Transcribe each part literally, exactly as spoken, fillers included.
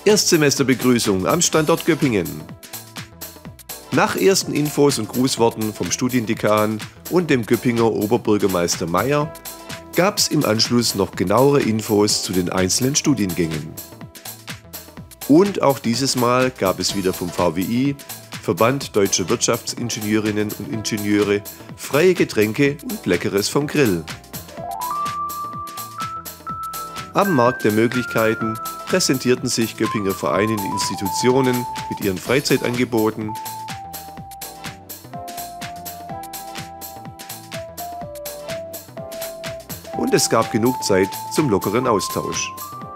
Erstsemesterbegrüßung am Standort Göppingen. Nach ersten Infos und Grußworten vom Studiendekan und dem Göppinger Oberbürgermeister Meyer gab es im Anschluss noch genauere Infos zu den einzelnen Studiengängen. Und auch dieses Mal gab es wieder vom V W I, Verband Deutscher Wirtschaftsingenieurinnen und Ingenieure, freie Getränke und Leckeres vom Grill. Am Markt der Möglichkeiten präsentierten sich Göppinger Vereine und Institutionen mit ihren Freizeitangeboten, und es gab genug Zeit zum lockeren Austausch.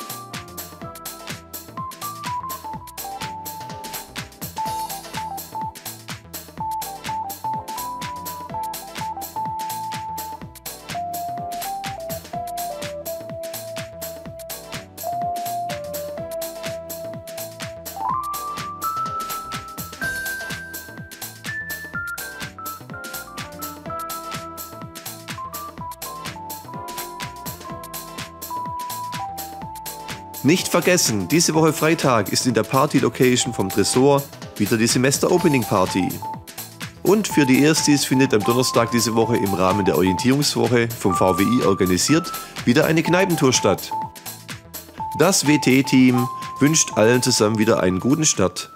Nicht vergessen, diese Woche Freitag ist in der Party-Location vom Tresor wieder die Semester-Opening-Party. Und für die Erstis findet am Donnerstag diese Woche im Rahmen der Orientierungswoche vom V W I organisiert wieder eine Kneipentour statt. Das W T-Team wünscht allen zusammen wieder einen guten Start.